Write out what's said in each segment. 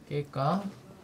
깰까?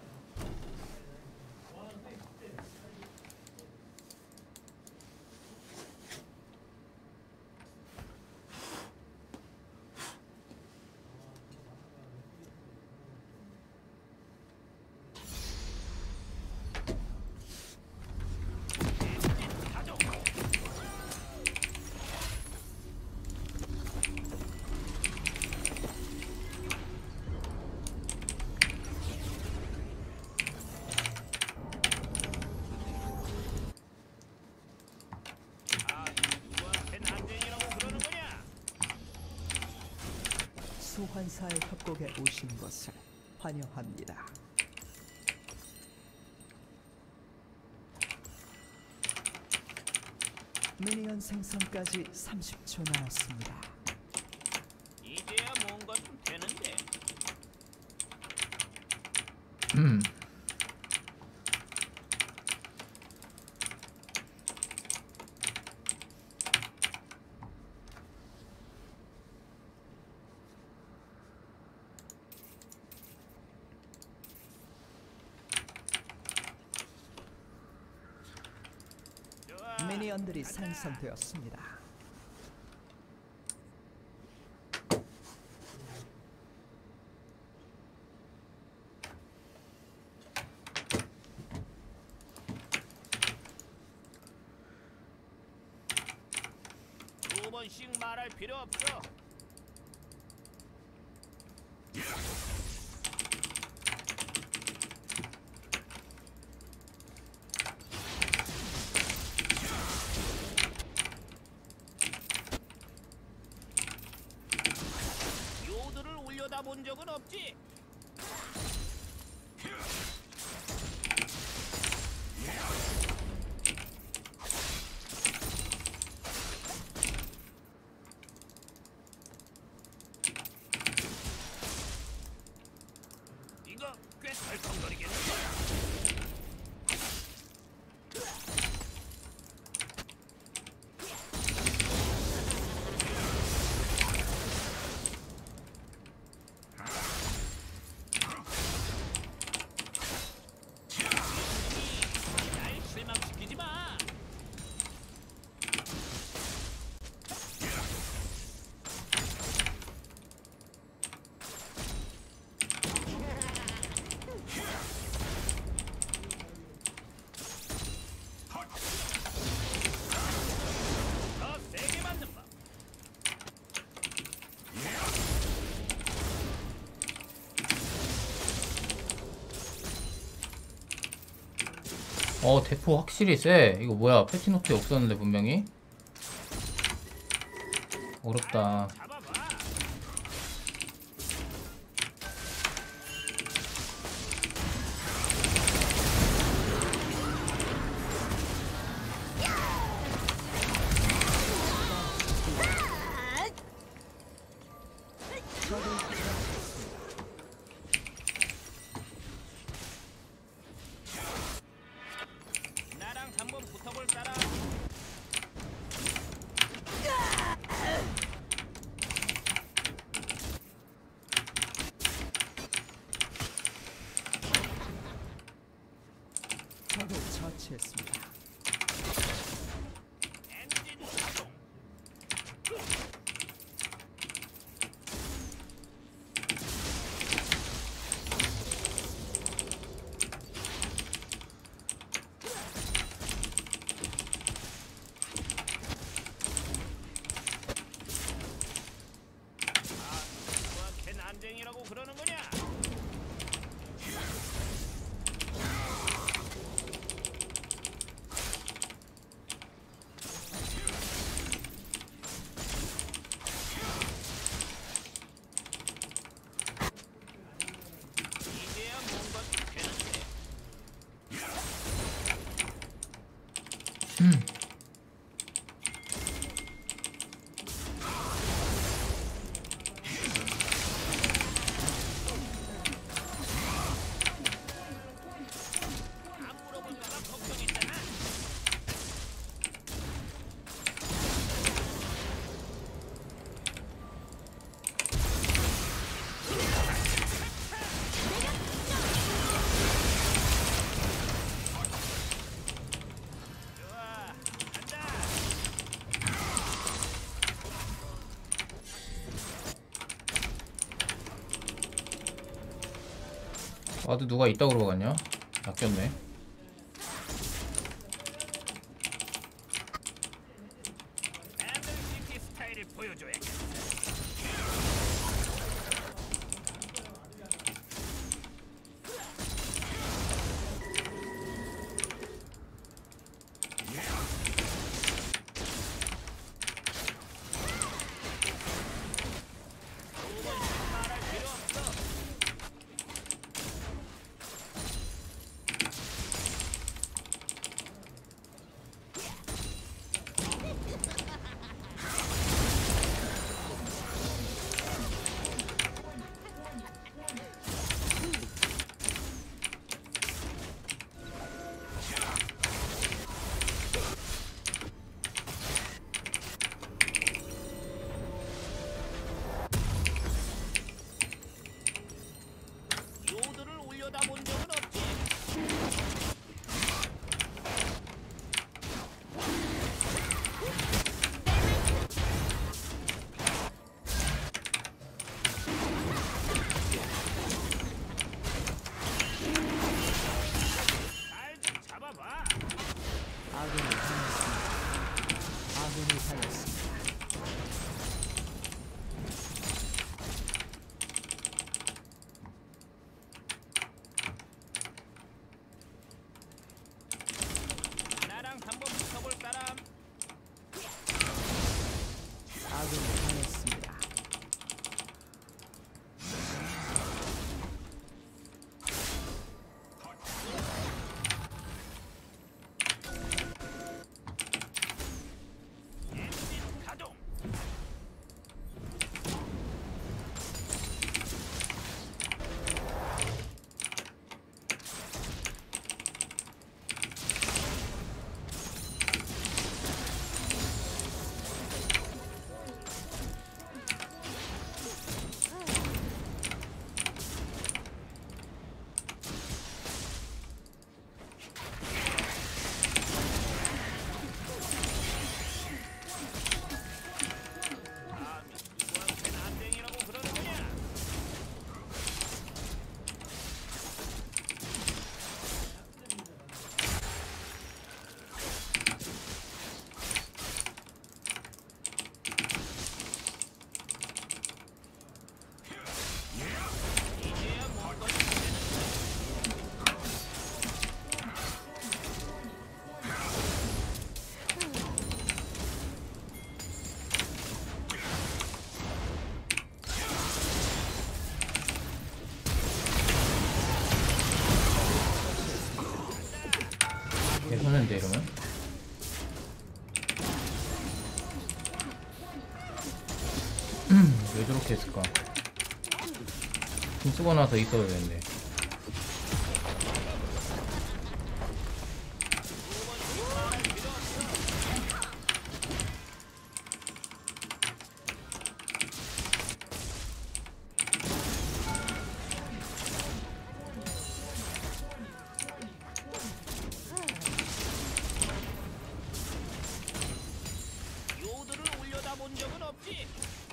소환사의 협곡에 오신 것을 환영합니다. 미니언 생성까지 30초 남았습니다. 이제야 뭔가 좀 되는데. 미니언들이 생성되었습니다. 두 번씩 말할 필요 없어. 요들을 올려다 본 적은 없지. 이거 꽤 덜컹거리겠네. 날 실망시키지 마. 더 세게 맞는 법. 대포 확실히 세. 이거 뭐야, 패치노트에 없었는데 분명히. 어렵다. 잡아봐. 나랑 한번 붙어볼 사람. 적을 처치했습니다. 엔진 가동. 누구한테 난쟁이라고 그러는 거냐? 이제야 뭔가 좀 되는데. 와도 누가 있다 그러고 갔냐? 낚였네. 애들 스타일을 보여줘야겠다. 요들을 올려다본 적은 없지. 잘 좀 잡아봐. 아군이 당했습니다. 아군이 당했습니다. 나랑 한번 붙어볼 사람. 아군이 당했습니다. 엔진 가동. 감히 누구한테는 안댕이라고 그러는 거냐? 이제야 뭔가 괜찮은데 이러면? 왜 저렇게 했을까? 좀 쓰고 나서 있어도 되는데. 요들을 올려다본 적은 없지.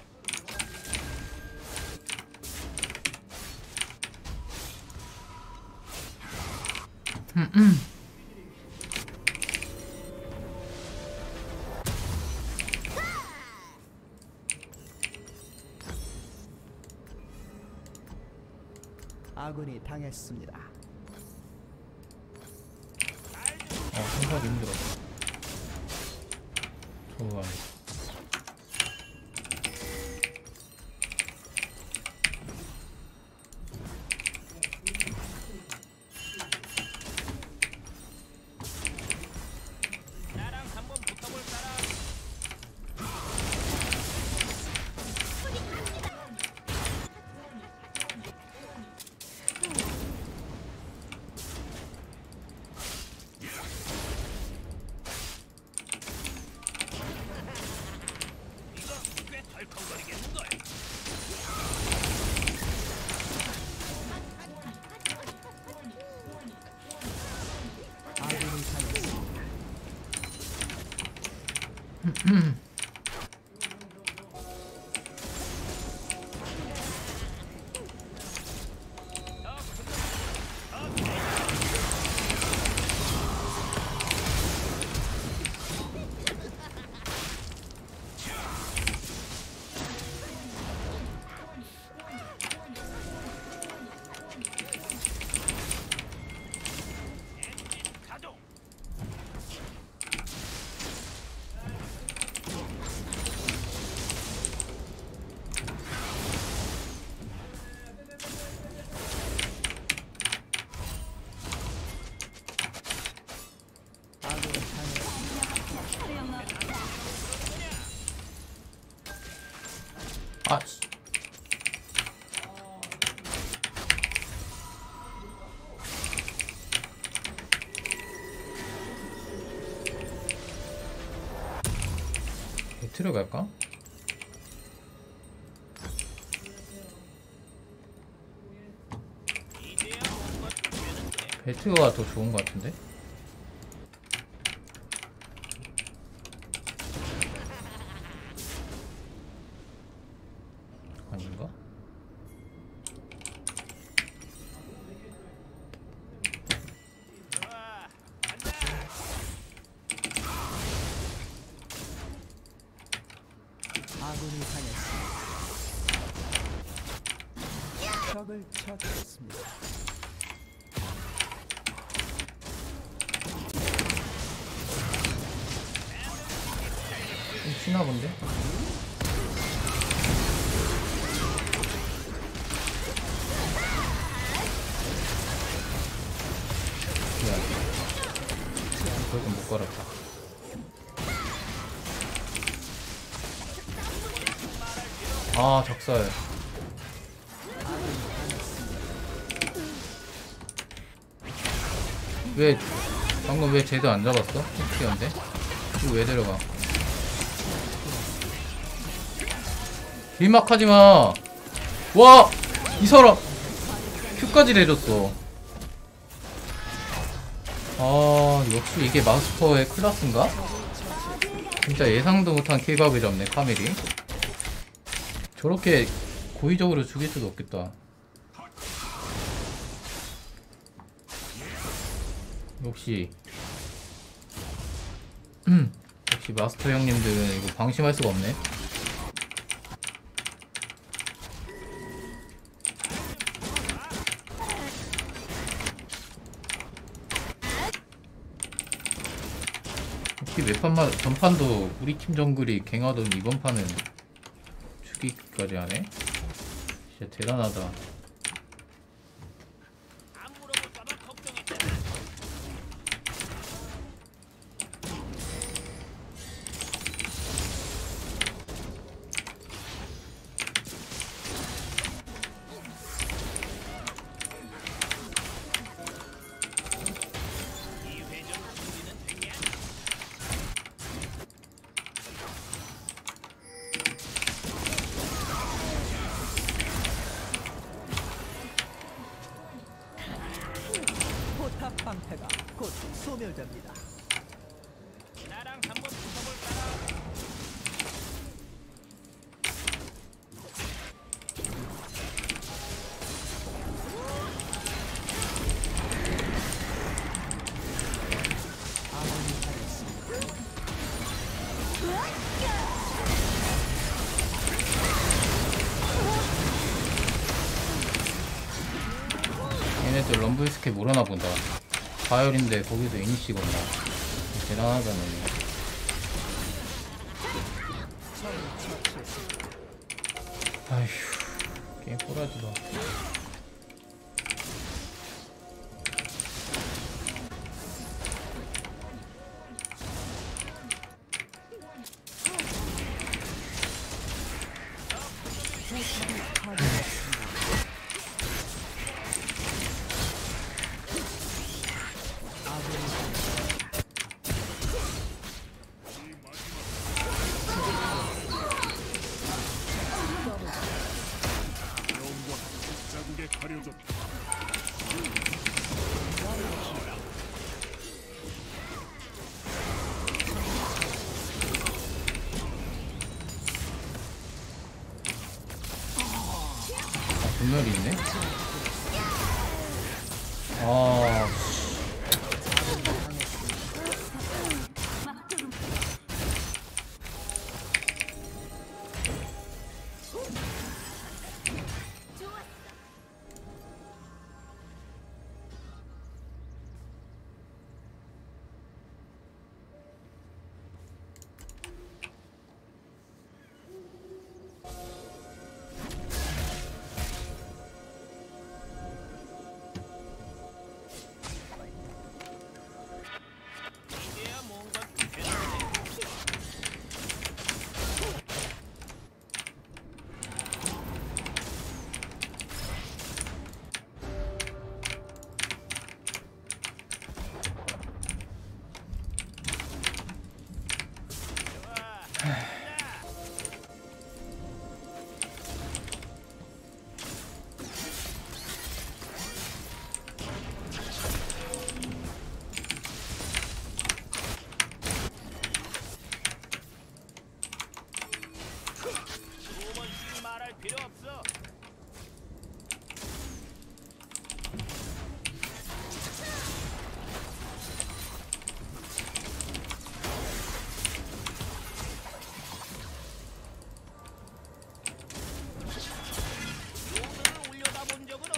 아군이 당했습니다. 생각이 힘들어. 좋아. 나랑 한번 붙어볼 사람. 이거 꽤 덜컹거리겠는걸. 아군이 당했습니다. 더 큰 배틀을 갈까? 이제야 뭔가 되는데. 배트가 더 좋은 것 같은데? 아닌가? 좋아, 간다. 아군이 당했습니다. 적을 처치했습니다. 좀 치나 본데? 미안. 그걸 못 걸었다. 아, 적살. 왜 방금 왜 쟤도 안 잡았어? 픽티언데? 이거 왜 데려가? 길막하지마! 와! 이 사람! 큐까지 내줬어. 아, 역시 이게 마스터의 클라스인가? 진짜 예상도 못한 킬각을 잡네, 카멜이. 저렇게 고의적으로 죽일 수도 없겠다. 역시 역시 마스터 형님들은 이거 방심할 수가 없네. 혹시 몇 전판도 우리 팀 정글이 갱하던 이번 판은 죽이기까지 하네? 진짜 대단하다. 안 물어볼까봐 걱정했잖아. 이 회전 준비는 됐냐? 포탑 방패가 곧 소멸됩니다. 나랑 한번 붙어볼까라. 아군이 당했습니다. 얘네들 럼블 스킬 모르나 본다. 바이올인데 거기서 이니시 건다. 대단하다네. 적을 처치했습니다. 아휴, 게임 꼬라지다. 자국에 가려졌다. 분열이 있네? 아,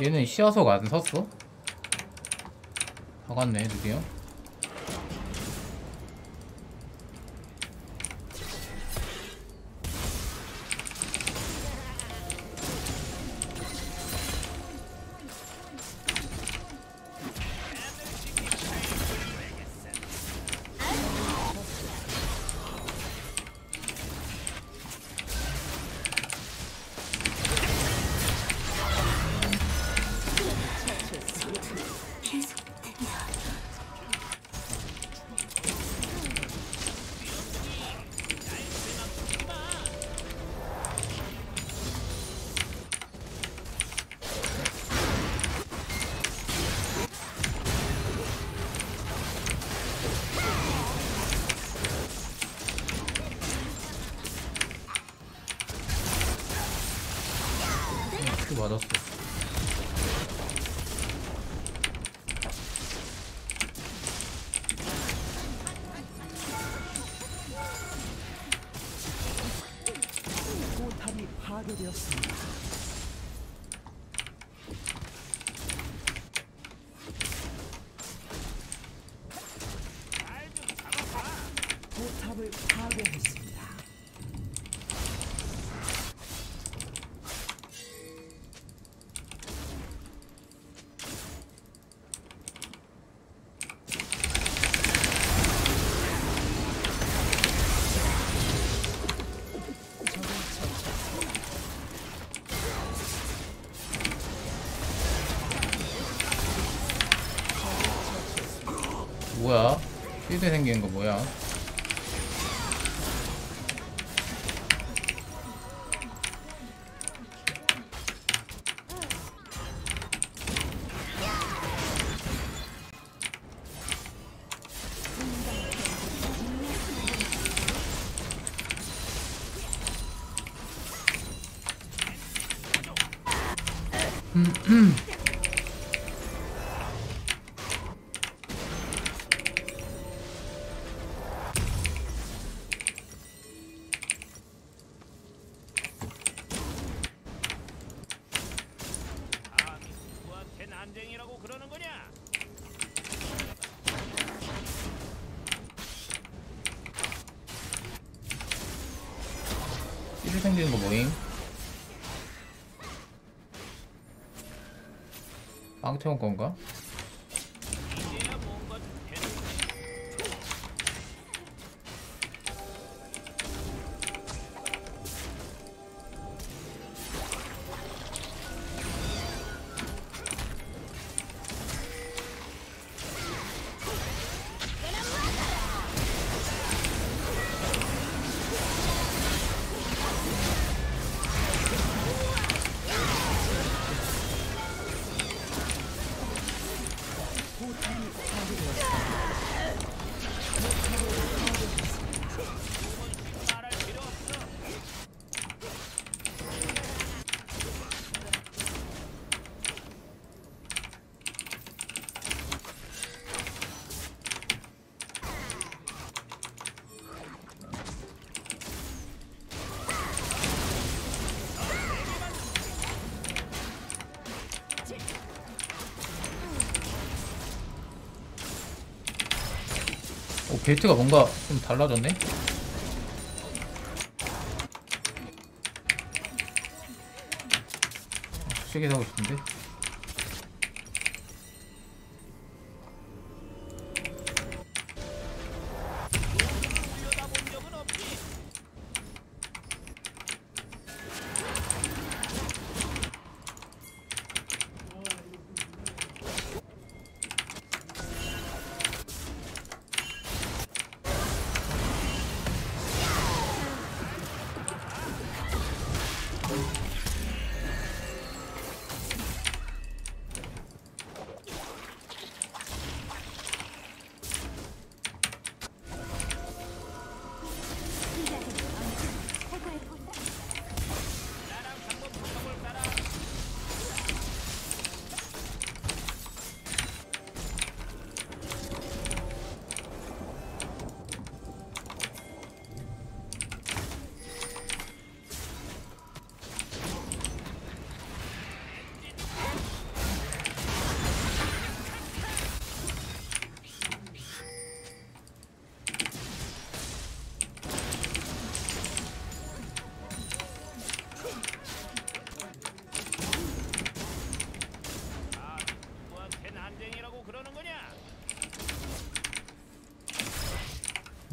얘는 시야석 안 샀어? 박았네 드디어. 맞았어. 포탑이 파괴되었습니다. 포탑을 파괴했습니다. 뭐야? 필드 생기는 거 뭐야? 감히 누구한테 난쟁이라고 그러는 거냐? 필드 생기는 거 뭐임? 빵 태운 건가? 이제야 뭔가 좀 되는데. 말할 필요 없어. 오, 벨트가 뭔가 좀 달라졌네? 세게 사고 싶은데? 올려다본 적은 없지.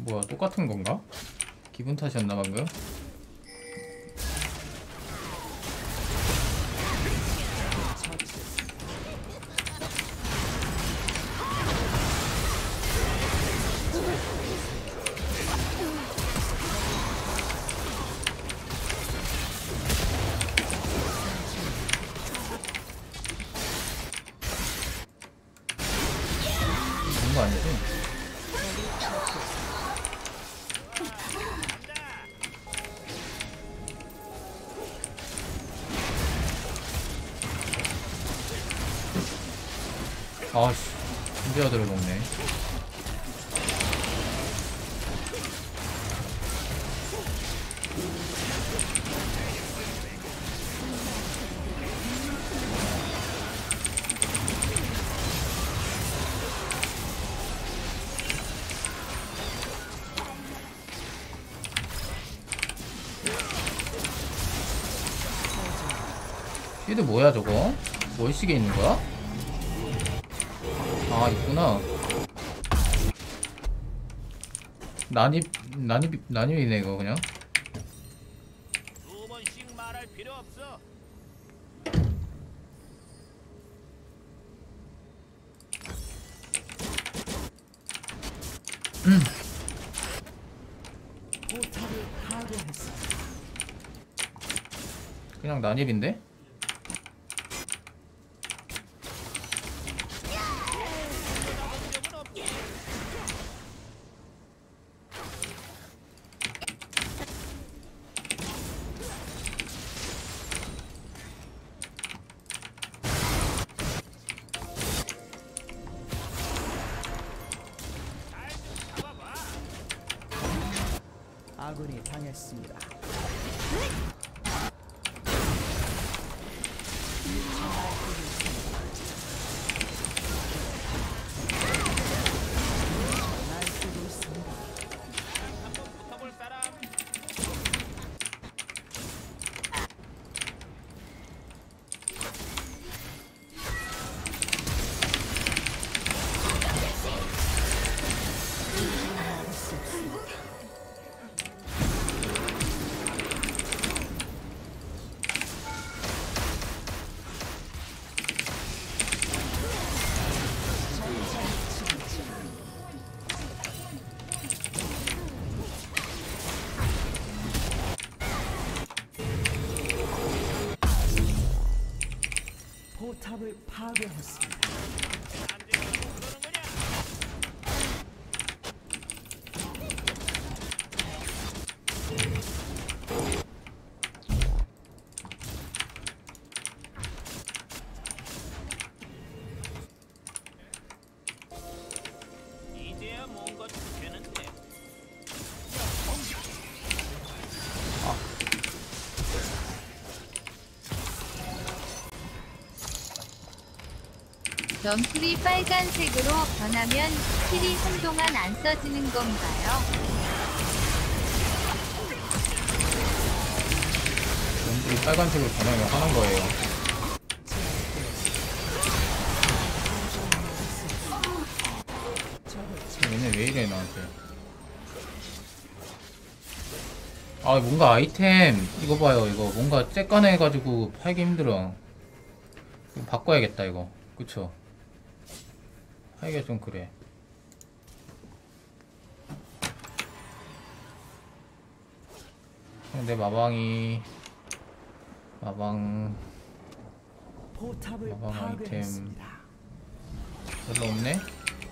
뭐야, 똑같은 건가? 기분 탓이었나 방금? 그런 거 아니지? 아씨, 신기하 들어먹네. 얘도 뭐야 저거? 월식에 있는 거야? 아, 있구나. 난입이네 이거 그냥. 두 번씩 말할 필요 없어. 포탑을 파괴했습니다. 그냥 난입인데? 아군이 당했습니다. 날뛰고 있습니다. 한번 붙어볼 사람. 포탑을 파괴했습니다. 난쟁이라고 그러는 거냐? 이제야 뭔가 되는데. 럼플이 빨간색으로 변하면 스킬이 한동안 안 써지는 건가요? 왼쪽이 빨간색으로 변하면 하는 거예요. 얘네 왜 이래 나한테. 아, 뭔가 아이템 이거 봐요. 이거 뭔가 쬐깐해 해가지고 팔기 힘들어. 이거 바꿔야겠다 이거. 그쵸? 팔기가 좀 그래. 내 마방 포탑을 마방 아이템 파괴했습니다. 별로 없네?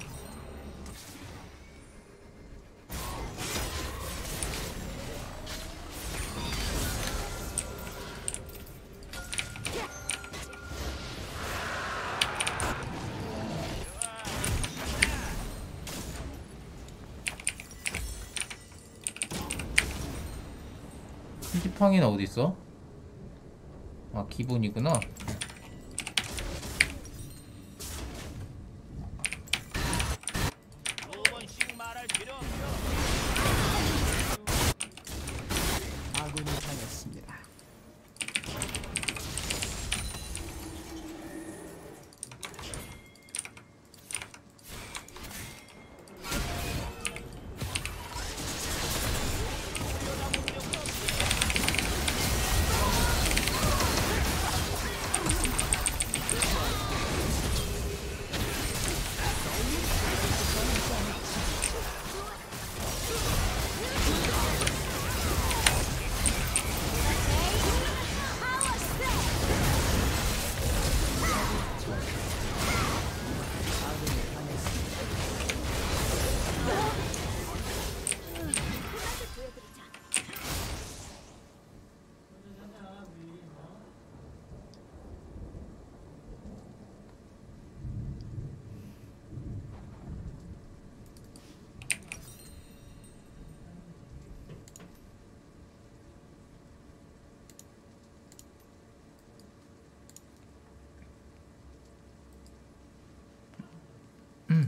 팡이는 어디 있어? 아, 기본이구나. 두 번씩 말할 필요 없어. 아군이 당했습니다.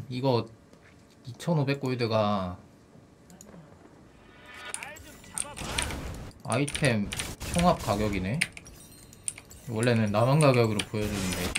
이거 2,500 골드가 잘좀 잡아봐. 아이템 총합 가격이네. 원래는 남은 가격으로 보여주는데.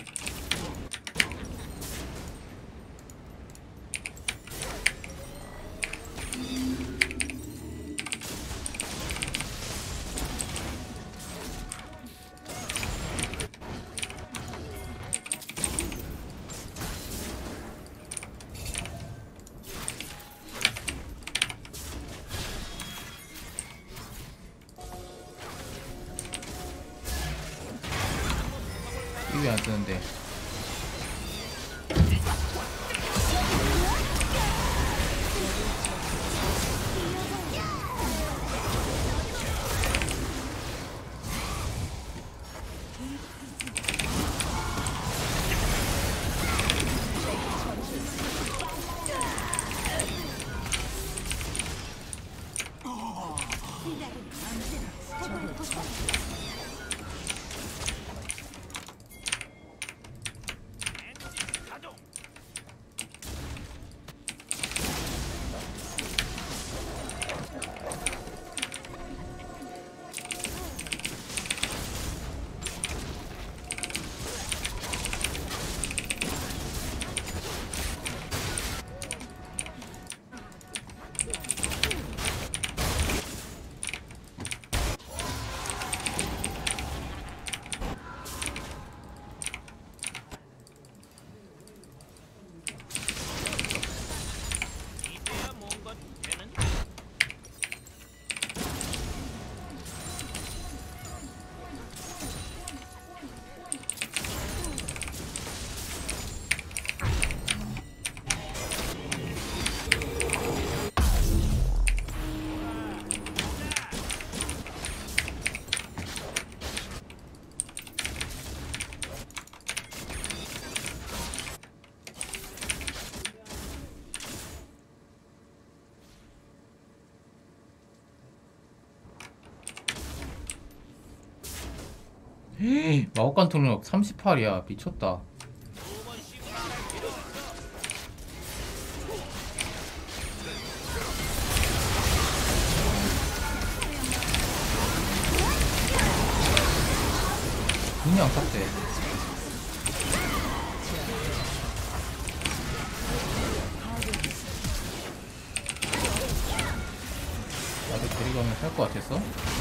이게 안 뜨는데. 엔진 가동. 이제야 뭔가 되는데. 마법관 통력 38이야. 미쳤다. 두 번씩 말할 필요 없어. 그냥 삭제. 나도 데리고 가면 살 것 같았어?